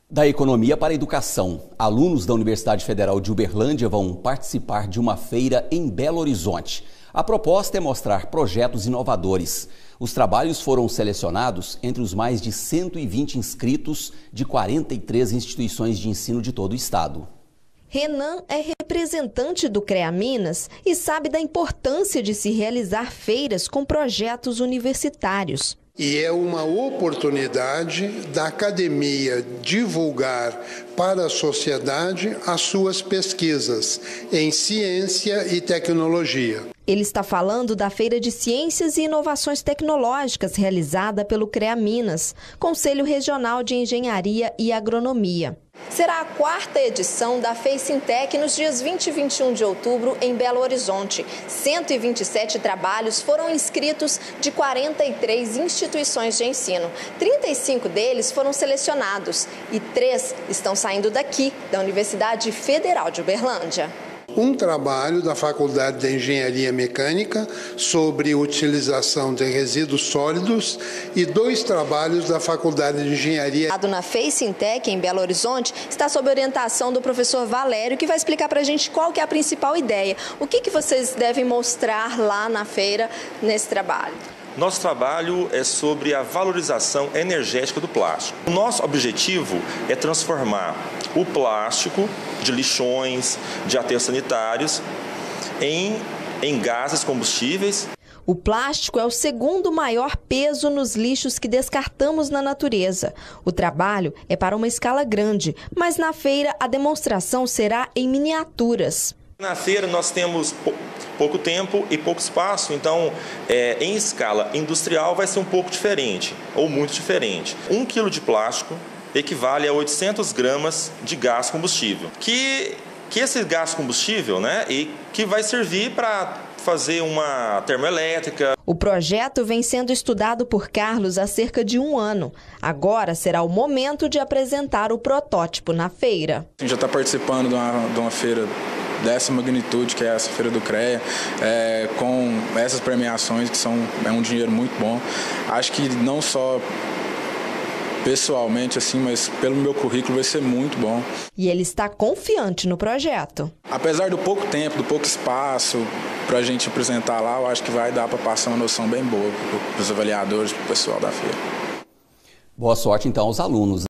Da economia para a educação, alunos da Universidade Federal de Uberlândia vão participar de uma feira em Belo Horizonte. A proposta é mostrar projetos inovadores. Os trabalhos foram selecionados entre os mais de 120 inscritos de 43 instituições de ensino de todo o estado. Renan é representante do CREA Minas e sabe da importância de se realizar feiras com projetos universitários. E é uma oportunidade da academia divulgar para a sociedade as suas pesquisas em ciência e tecnologia. Ele está falando da Feira de Ciências e Inovações Tecnológicas realizada pelo CREA Minas, Conselho Regional de Engenharia e Agronomia. Será a quarta edição da FEICINTEC nos dias 20 e 21 de outubro em Belo Horizonte. 127 trabalhos foram inscritos de 43 instituições de ensino. 35 deles foram selecionados e 3 estão saindo daqui, da Universidade Federal de Uberlândia. Um trabalho da Faculdade de Engenharia Mecânica sobre utilização de resíduos sólidos e 2 trabalhos da Faculdade de Engenharia. Na FEICINTEC, em Belo Horizonte, está sob orientação do professor Valério, que vai explicar para a gente qual que é a principal ideia. O que vocês devem mostrar lá na feira nesse trabalho? Nosso trabalho é sobre a valorização energética do plástico. O nosso objetivo é transformar o plástico de lixões, de aterros sanitários, em gases combustíveis. O plástico é o segundo maior peso nos lixos que descartamos na natureza. O trabalho é para uma escala grande, mas na feira a demonstração será em miniaturas. Na feira nós temos pouco tempo e pouco espaço, então em escala industrial vai ser um pouco diferente, ou muito diferente. 1 quilo de plástico equivale a 800 gramas de gás combustível. Que esse gás combustível, e que vai servir para fazer uma termoelétrica. O projeto vem sendo estudado por Carlos há cerca de 1 ano. Agora será o momento de apresentar o protótipo na feira. A gente já está participando de uma feira dessa magnitude, que é essa feira do CREA, com essas premiações que é um dinheiro muito bom. Acho que não só pessoalmente, mas pelo meu currículo vai ser muito bom. E ele está confiante no projeto. Apesar do pouco tempo, do pouco espaço para a gente apresentar lá, eu acho que vai dar para passar uma noção bem boa para os avaliadores, para o pessoal da feira. Boa sorte então aos alunos.